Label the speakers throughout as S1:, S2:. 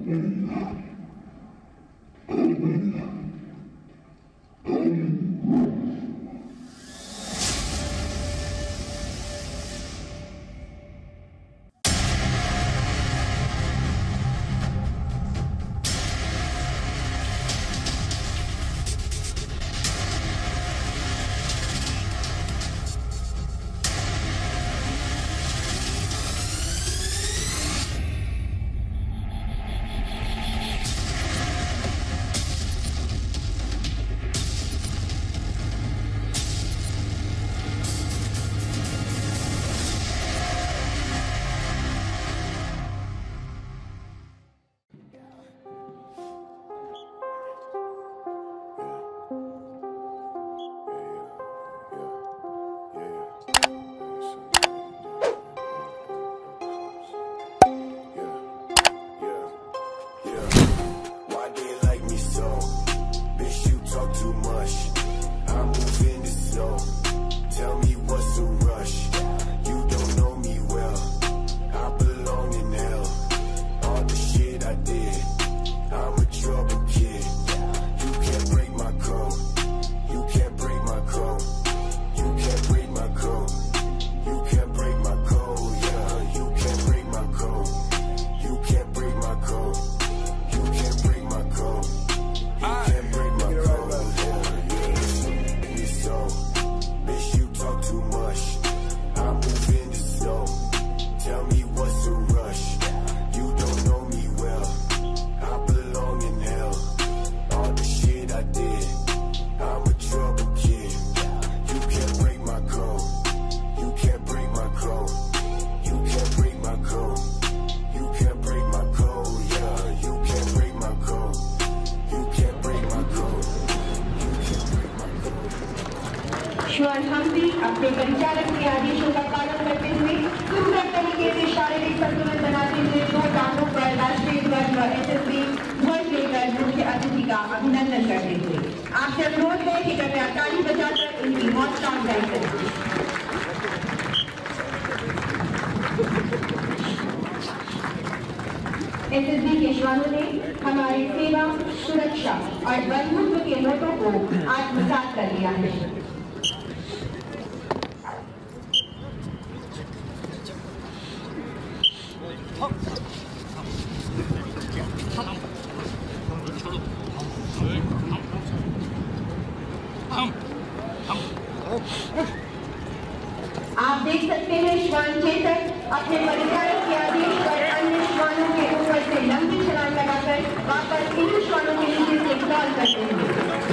S1: श्वान हम भी अपने परिचालक के आदेशों का पालन करते हुए सुंदर तरीके से शारीरिक संतुलन बनाते हुए दो टांगों पर राष्ट्रीय ध्वज व एसएसबी ध्वज लेकर मुख्य अतिथि का अभिनंदन करते हुए आपसे अनुरोध है कि कृपया ताली बजाकर उनकी हौसला अफजाई करें। एसएसबी के श्वानों ने हमारे सेवा, सुरक्षा और बंधुत्व के मोटो को आत्मसात कर लिया है। आप देख सकते हैं श्वान चेतक अपने परिचालक के आदेश पर अन्य श्वानों के ऊपर से लंबी छलांग लगाकर वापस इन श्वानों के नीचे से क्रॉल करते हैं।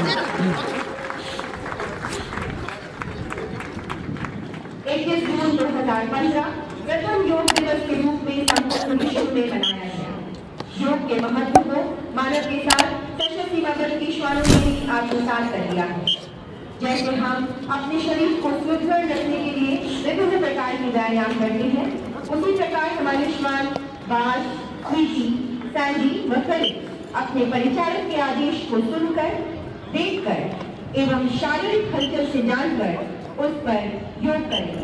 S1: 21 जून 2015 प्रथम योग दिवस के रूप में संपूर्ण विश्व में मनाया गया। योग के महत्व को मानव के साथ सशस्त्र सीमा बल के श्वानों ने भी आत्मसात कर लिया है। जैसे हम अपने शरीर को सुदृढ़ रखने के लिए विभिन्न प्रकार के व्यायाम करते हैं, उसी प्रकार हमारे श्वान बाज, स्वीटी, सैंडी व कलिप अपने परिचालक के आदेश को सुनकर, देखकर एवं शारीरिक हलचल से जानकर उस पर योग करेंगे।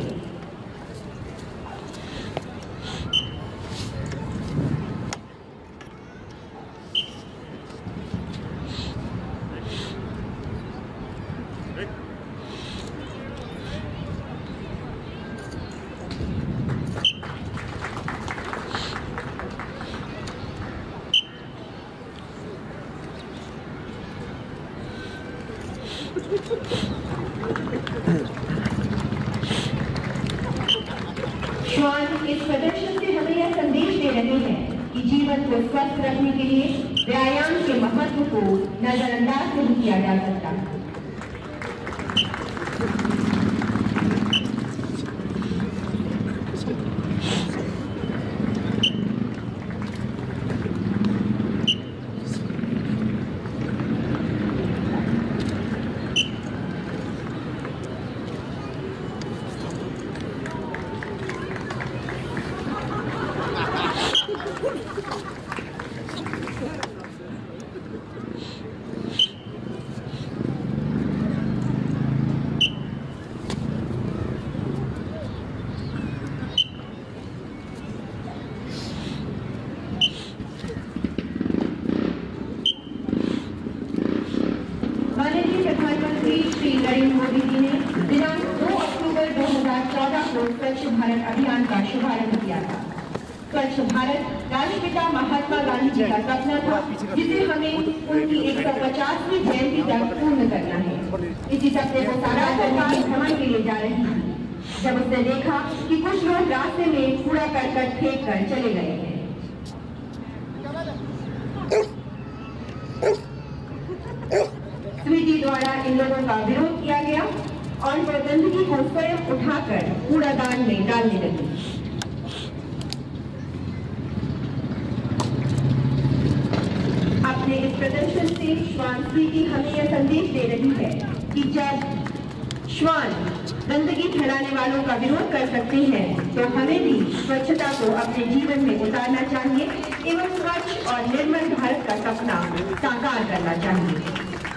S1: श्वान इस प्रदर्शन से हमें यह संदेश दे रहे हैं कि जीवन को स्वस्थ रखने के लिए व्यायाम के महत्व को नजरअंदाज नहीं किया जा सकता। को स्वच्छ भारत अभियान का शुभारंभ किया था। स्वच्छ भारत राष्ट्रपिता महात्मा गांधी जी का सपना था, जिसे हमें उनकी 150वीं जयंती तक पूर्ण करना है। इसी सपने को साकार करने के भ्रमण के लिए जा रही थी, जब उसने देखा कि कुछ लोग रास्ते में कूड़ा करकट फेंक कर चले गए हैं। समिति द्वारा इन लोगों का विरोध किया गया और वह गंदगी को स्वयं उठाकर कूड़ादान में डालने लगी। अपने इस प्रदर्शन से श्वान स्वीटी हमें यह संदेश दे रही है कि जब श्वान गंदगी फैलाने वालों का विरोध कर सकते हैं, तो हमें भी स्वच्छता को अपने जीवन में उतारना चाहिए एवं स्वच्छ और निर्मल भारत का सपना साकार करना चाहिए।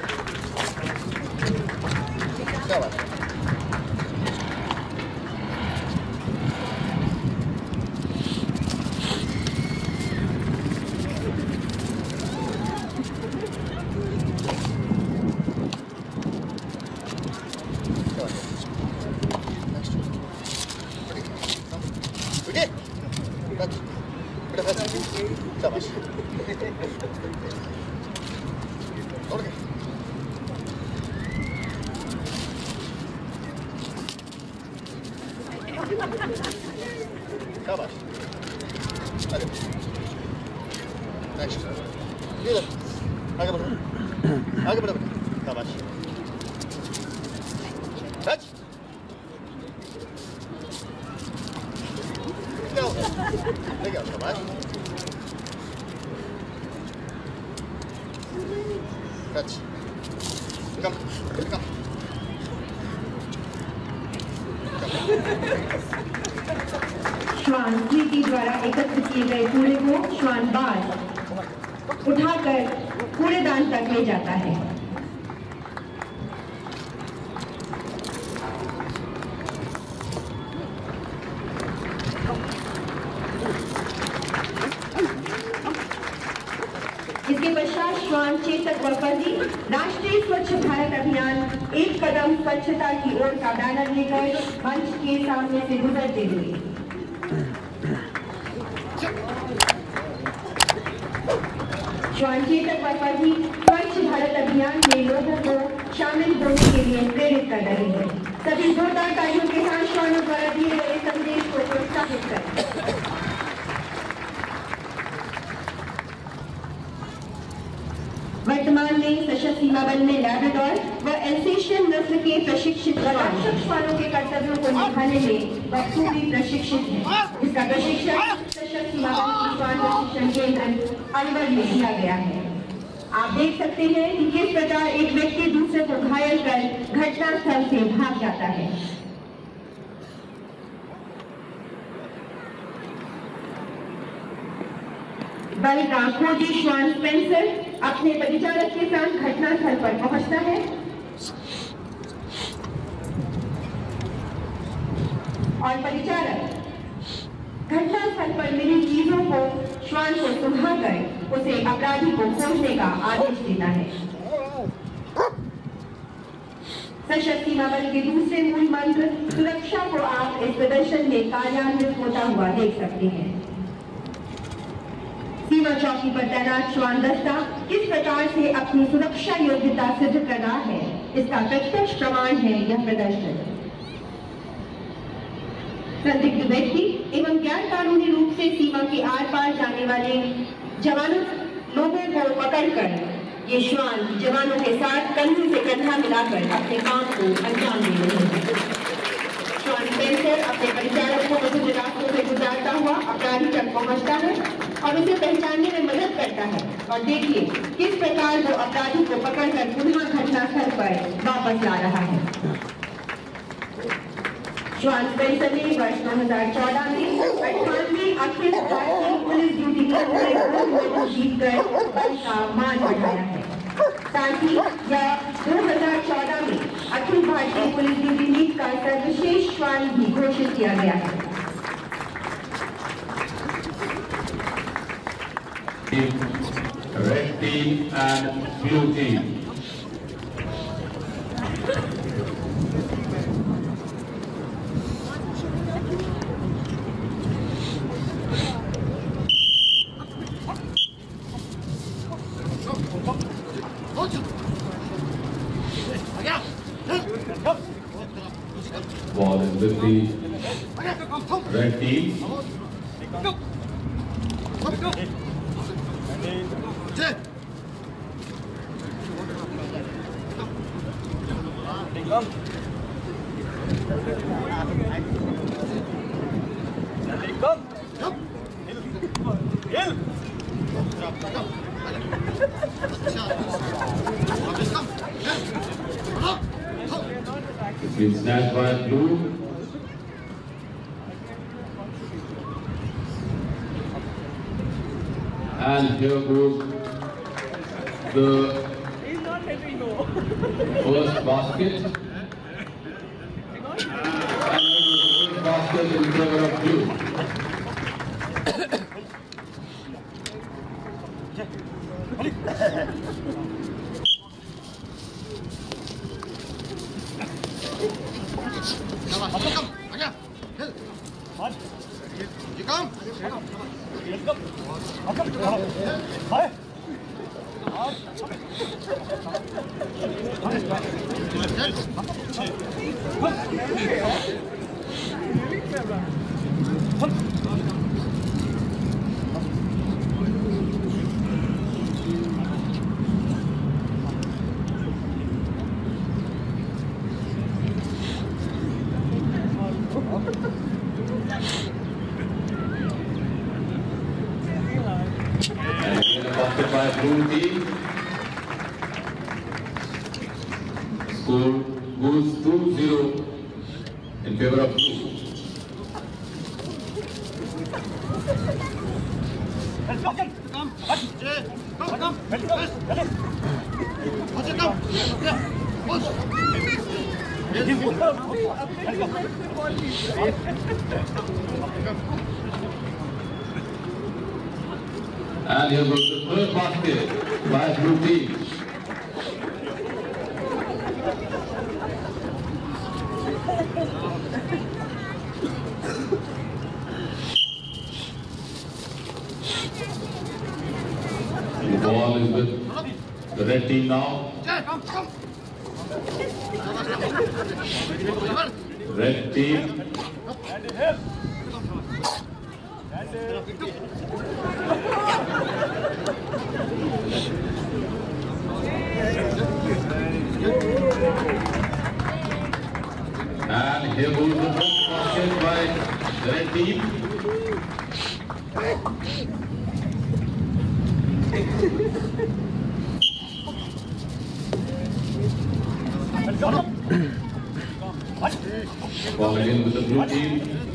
S2: शाबाश, अरे नेक्स्ट, इधर आगे बढ़ो, आगे बढ़ो बेटा, शाबाश, टच, क्या हो गया, ले गया, शाबाश, टच, कम, कम,
S1: श्वान स्वीटी द्वारा एकत्र किए गए कूड़े को श्वान बाज उठाकर कूड़ेदान तक ले जाता है। इसके पश्चात श्वान चेतक व फर्जी राष्ट्रीय स्वच्छ भारत अभियान एक कदम स्वच्छता की ओर का बैनर लेकर मंच के सामने से गुजरते हुए श्वान चेतक व फर्जी स्वच्छ भारत अभियान में लोगों को शामिल होने के लिए प्रेरित कर रहे हैं। सभी जोरदार तालियों के साथ श्वानों द्वारा दिए गए संदेश को प्रोत्साहित करें। वर्तमान में सशस्त्र सीमा बल में लैब्राडोर व एल्सेशियन नस्ल के प्रशिक्षित रक्षक श्वानों के कर्तव्यों को निभाने में बखूबी प्रशिक्षित है। इसका प्रशिक्षण सशस्त्र सीमा बल की श्वान प्रशिक्षण केंद्र अलवर में दिया गया है। आप देख सकते हैं कि किस प्रकार एक व्यक्ति दूसरे को घायल कर घटनास्थल से भाग जाता है। बल का खोजी श्वान स्पेंसर अपने परिचारक के साथ घटनास्थल पर पहुंचता है और परिचारक घटनास्थल पर मिली चीजों को श्वान को सुंघाकर उसे अपराधी को खोजने का आदेश देता है। सशस्त्र सीमा बल के दूसरे मूल मंत्र सुरक्षा को आप इस प्रदर्शन में कार्यान्वित होता हुआ देख सकते हैं। सीमा चौकी पर तैनात श्वान दस्ता किस प्रकार से अपनी सुरक्षा योग्यता सिद्ध कर रहा है, इसका प्रत्यक्ष प्रमाण है यह प्रदर्शन। संदिग्ध व्यक्ति एवं गैर कानूनी रूप से सीमा के आर पार जाने वाले जवानों लोगों को पकड़कर ये श्वान जवानों के साथ कंधे से कंधा मिलाकर अपने काम को अंजाम दे रहे हैं। श्वान स्पेंसर अपने परिचारक को विभिन्न रास्तों से गुजारता हुआ अपराधी तक पहुंचता है और उसे पहचानने में मदद करता है। और देखिए किस प्रकार वो अपराधी को पकड़कर पुनः घटनास्थल पर वापस ला रहा है। श्वान स्पेंसर ने वर्ष 2014 में 98वीं अखिल भारतीय पुलिस ड्यूटी में जीतकर बल का मान बढ़ाया है। साथ ही यह 2014 में Akhil Bharatiya police duty meet का सर्वश्रेष्ठ श्वान भी घोषित किया गया है।
S3: Red team and blue team. with the red team. It's been snatched by blue. And here goes the first basket. And here goes the first basket in favor of blue. Basket by blue team. Score goes 2-0 in favor of blue. And here goes the third basket by blue team. The ball is with the red team now. Red team. And here goes the first basket by the red team. Ball again with the blue team.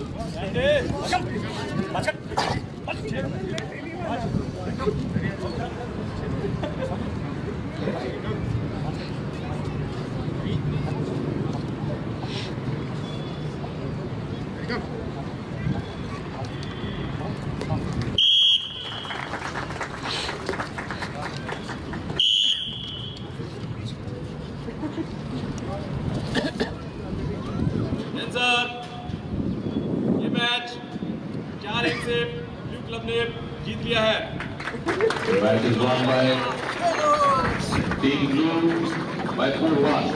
S4: ये match 4-1 से blue club ने जीत लिया है।
S3: The match is won by Team Blue by 4-1.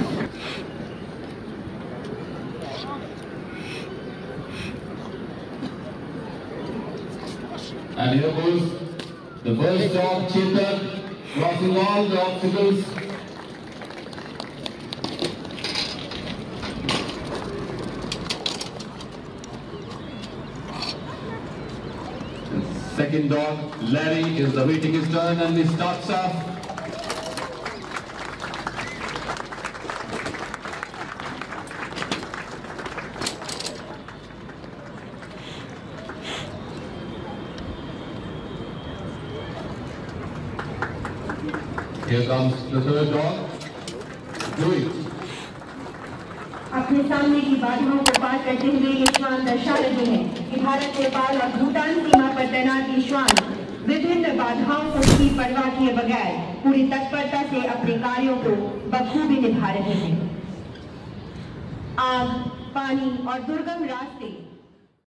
S3: And here goes the first dog, Chetan, crossing all the obstacles. Second dog, Larry, is awaiting his turn and he starts off. Here comes the third dog, Louis.
S1: अपने सामने की बाधाओं को पार करते हुए ये श्वान दर्शा रहे हैं कि भारत, नेपाल और भूटान सीमा पर तैनात ये श्वान विभिन्न बाधाओं को की परवाह किए बगैर पूरी तत्परता से अपने कार्यों को बखूबी निभा रहे हैं। आग, पानी और दुर्गम रास्ते